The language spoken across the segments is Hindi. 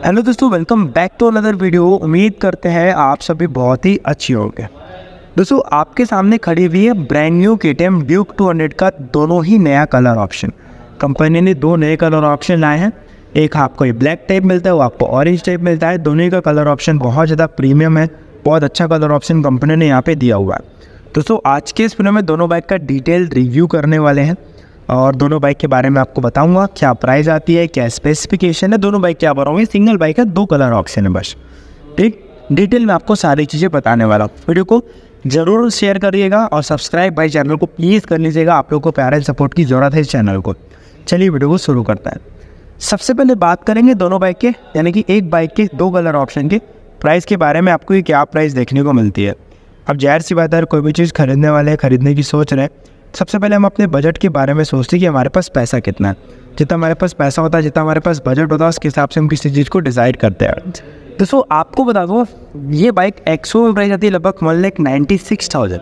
हेलो दोस्तों, welcome back to another video. उम्मीद करते हैं आप सभी बहुत ही अच्छी होंगे। दोस्तों, आपके सामने खड़ी हुई है ब्रांड न्यू KTM ड्यूक 200 का दोनों ही नया कलर ऑप्शन। कंपनी ने दो नए कलर ऑप्शन लाए हैं। एक आपको ये ब्लैक टाइप मिलता है, वो आपको ऑरेंज टाइप मिलता है। दोनों ही का कलर ऑप्शन बहुत ज़्यादा प्रीमियम है, बहुत अच्छा कलर ऑप्शन कंपनी ने यहाँ पे दिया हुआ है। दोस्तों, आज के इस वीडियो में दोनों बाइक का डिटेल रिव्यू करने वाले हैं और दोनों बाइक के बारे में आपको बताऊंगा क्या प्राइस आती है, क्या स्पेसिफिकेशन है। दोनों बाइक क्या बताऊंगा, सिंगल बाइक है, दो कलर ऑप्शन है बस। ठीक, डिटेल में आपको सारी चीज़ें बताने वाला हूँ। वीडियो को जरूर शेयर करिएगा और सब्सक्राइब भाई चैनल को प्लीज़ कर लीजिएगा। आप लोगों को प्यार एंड सपोर्ट की ज़रूरत है इस चैनल को। चलिए वीडियो को शुरू करते हैं। सबसे पहले बात करेंगे दोनों बाइक के, यानी कि एक बाइक के दो कलर ऑप्शन के प्राइस के बारे में। आपको ये क्या प्राइस देखने को मिलती है। अब जाहिर सी बात है, कोई भी चीज़ खरीदने वाले खरीदने की सोच रहे हैं, सबसे पहले हम अपने बजट के बारे में सोचते हैं कि हमारे पास पैसा कितना है। जितना हमारे पास पैसा होता है, जितना हमारे पास बजट होता है, उसके हिसाब से हम किसी चीज़ को डिसाइड करते हैं। दोस्तों, आपको बता दो, ये बाइक एक्सशोरूम प्राइस आती है लगभग 1,96,000,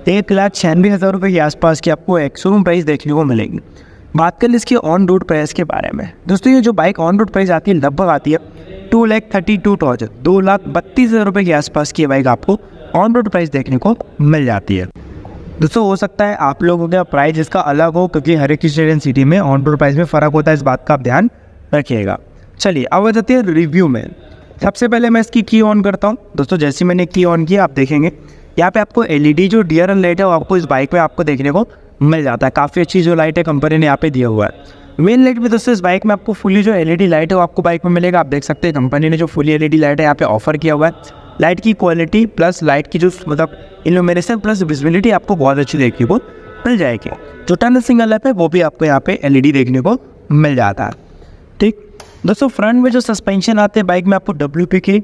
1,96,000 रुपये के आसपास की आपको एक्सशोरूम प्राइस देखने को मिलेगी। बात करें इसकी ऑन रोड प्राइस के बारे में। दोस्तों, ये जो बाइक ऑन रोड प्राइस आती है लगभग आती है 2,32,000, 2,32,000 रुपये के आसपास की बाइक आपको ऑन रोड प्राइस देखने को मिल जाती है। दोस्तों, हो सकता है आप लोगों का प्राइस इसका अलग हो, क्योंकि हर एक स्टेट एंड सिटी में ऑन रोड प्राइस में फ़र्क होता है। इस बात का आप ध्यान रखिएगा। चलिए अब आ जाते हैं रिव्यू में। सबसे पहले मैं इसकी की ऑन करता हूँ। दोस्तों, जैसे मैंने की ऑन किया, आप देखेंगे यहाँ पे आपको LED जो DRL लाइट है वो आपको इस बाइक में आपको देखने को मिल जाता है। काफ़ी अच्छी जो लाइट है कंपनी ने यहाँ पे दिया हुआ है। मेन लाइट में दोस्तों इस बाइक में आपको फुली जो LED लाइट है वो आपको बाइक में मिलेगा। आप देख सकते हैं कंपनी ने जो फुली LED लाइट है यहाँ पे ऑफर किया हुआ है। लाइट की क्वालिटी प्लस लाइट की जो मतलब इल्यूमिनेशन प्लस विजिबिलिटी आपको बहुत अच्छी देखने को मिल जाएगी। जो टर्न सिग्नल है वो भी आपको यहाँ पे LED देखने को मिल जाता है। ठीक दोस्तों, फ्रंट में जो सस्पेंशन आते हैं बाइक में आपको WP की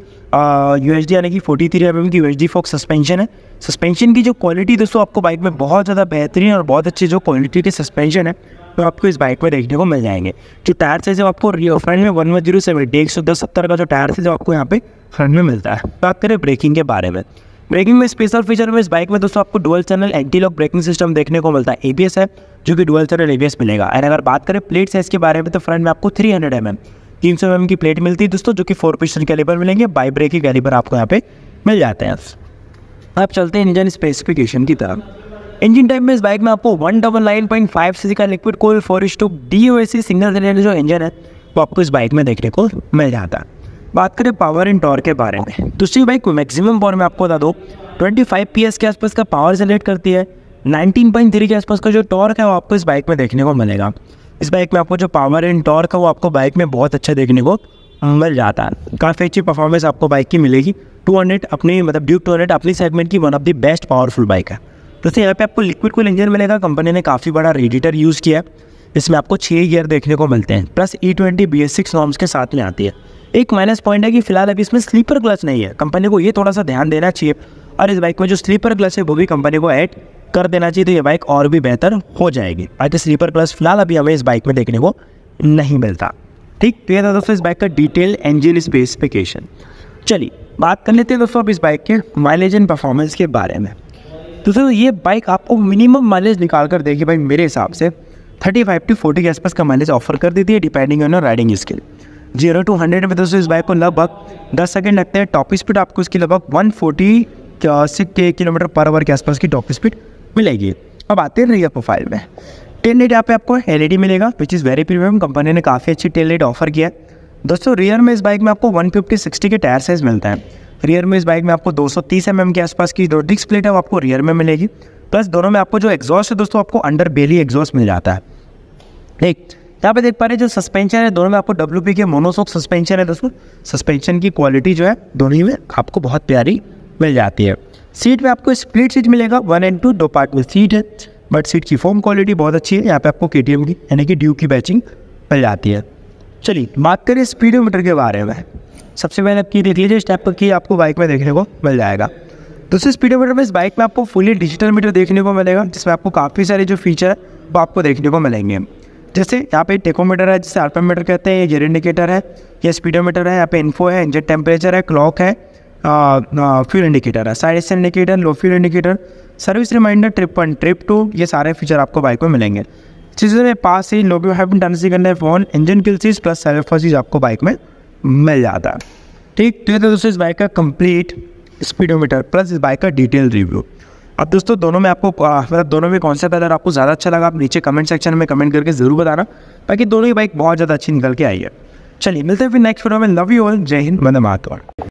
UHD यानी कि 43 mm की UHD फोक सस्पेंशन है। सस्पेंशन की जो क्वालिटी दोस्तों आपको बाइक में बहुत ज़्यादा बेहतरीन और बहुत अच्छी जो क्वालिटी के सस्पेंशन है तो आपको इस बाइक में देखने को मिल जाएंगे। जो टायर से जो आपको फ्रंट में 11070 11070 का जो टायर से जो आपको यहाँ पे फ्रंट में मिलता है। बात करें ब्रेकिंग के बारे में। ब्रेकिंग में स्पेशल फीचर में इस बाइक में दोस्तों आपको dual channel anti lock braking system देखने को मिलता है। ABS है जो कि डुअल चैनल ABS मिलेगा। और अगर बात करें प्लेट साइज के बारे में तो फ्रंट में आपको 300 mm 300 mm की प्लेट मिलती है दोस्तों, जो कि 4 पिस्टन कैलिबर मिलेंगे। बाई ब्रेक के कैलिबर आपको यहाँ पे मिल जाते हैं। अब चलते हैं इंजन स्पेसिफिकेशन की तरफ। इंजन टाइप में इस बाइक में आपको 199.5 cc का liquid cooled 4:2 DOAC single cylinder जो इंजन है वो आपको इस बाइक में देखने को मिल जाता है। बात करें पावर एंड टॉर्क के बारे में। दूसरी बाइक मैक्सिमम पावर में आपको बता दो 25 PS के आसपास का पावर जनरेट करती है। 19.3 के आसपास का जो टॉर्क है वो आपको इस बाइक में देखने को मिलेगा। इस बाइक में आपको जो पावर एंड टॉर्क है वो आपको बाइक में बहुत अच्छा देखने को मिल जाता है। काफ़ी अच्छी परफॉर्मेंस आपको बाइक की मिलेगी। 200 अपनी मतलब ड्यूक 200 अपनी सेगमेंट की one of the best powerful bike है। दोस्तों, यहाँ पे आपको लिक्विड कूल इंजन मिलेगा। कंपनी ने काफ़ी बड़ा रेडिएटर यूज़ किया है। इसमें आपको 6 गियर देखने को मिलते हैं, प्लस E20 BS6 नॉर्म्स के साथ में आती है। एक माइनस पॉइंट है कि फिलहाल अभी इसमें स्लीपर क्लच नहीं है। कंपनी को ये थोड़ा सा ध्यान देना चाहिए और इस बाइक में जो स्लीपर क्लच है वो भी कंपनी को ऐड कर देना चाहिए, तो ये बाइक और भी बेहतर हो जाएगी। बाकी स्लीपर क्लच फिलहाल अभी हमें इस बाइक में देखने को नहीं मिलता। ठीक, तो ये था दोस्तों इस बाइक का डिटेल इंजन स्पेसिफिकेशन। चलिए बात कर लेते हैं दोस्तों अब इस बाइक के माइलेज एंड परफॉर्मेंस के बारे में। दोस्तों, ये बाइक आपको मिनिमम माइलेज निकाल कर देगी भाई, मेरे हिसाब से 35 to 40 के आसपास का माइलेज ऑफर कर देती है, depending on riding skill. 0 to 100 में दोस्तों इस बाइक को लगभग 10 सेकंड लगते हैं। टॉप स्पीड आपको इसकी लगभग 140 किलोमीटर पर आवर के आसपास की टॉप स्पीड मिलेगी। अब आते हैं रियर प्रोफाइल में। टेल लाइट यहाँ पे आपको LED मिलेगा, which is very premium. Company ने काफ़ी अच्छी टेल लाइट ऑफर किया है। दोस्तों, रियर में इस बाइक में आपको 150/60 के टायर साइज मिलता है। रियर में इस बाइक में आपको 230 mm के आसपास की जो डिस्क प्लेट है वो आपको रियर में मिलेगी। प्लस दोनों में आपको जो एग्जॉस्ट है दोस्तों आपको अंडर बेली एग्जॉस्ट मिल जाता है। ठीक, यहाँ पे देख पा रहे हैं जो सस्पेंशन है दोनों में आपको WP के मोनोशॉक सस्पेंशन है। दोस्तों, सस्पेंशन की क्वालिटी जो है दोनों ही में आपको बहुत प्यारी मिल जाती है। सीट में आपको स्प्लिट सीट मिलेगा, 1 and 2 दो पार्ट में सीट है, बट सीट की फोम क्वालिटी बहुत अच्छी है। यहाँ पे आपको KTM की यानी कि ड्यूक की बैचिंग मिल जाती है। चलिए बात करें स्पीडोमीटर के बारे में। सबसे पहले आप की देख लीजिए, इस टाइप की आपको बाइक में देखने को मिल जाएगा। दोस्तों, स्पीडोमीटर में इस बाइक में आपको फुली डिजिटल मीटर देखने को मिलेगा, जिसमें आपको काफ़ी सारे जो फीचर है वो आपको देखने को मिलेंगे। जैसे यहाँ पे टेकोमीटर है, जिसे RPM मीटर कहते हैं, ये गियर इंडिकेटर है, ये स्पीडोमीटर है, यहाँ पे इन्फो है, इंजन टेम्परेचर है, क्लॉक है, फ्यूल इंडिकेटर है, side stand indicator, low fuel indicator, service reminder, trip 1 trip 2, ये सारे फीचर आपको बाइक में मिलेंगे। चीज़ों में पास ही लोगो हैपन टर्न करना है फोन, इंजन किल चीज़ प्लस सेल्फ चीज़ आपको बाइक में मिल जाता है। ठीक, तो ये था दोस्तों इस बाइक का कंप्लीट स्पीडोमीटर प्लस इस बाइक का डिटेल रिव्यू। अब दोस्तों दोनों में आपको मतलब दोनों में कौन सा कलर आपको ज़्यादा अच्छा लगा, आप नीचे कमेंट सेक्शन में कमेंट करके ज़रूर बताना, ताकि दोनों ही बाइक बहुत ज़्यादा अच्छी निकल के आई है। चलिए मिलते हैं फिर नेक्स्ट वीडियो में। लव यू ऑल, जय हिंद, वंदे मातरम।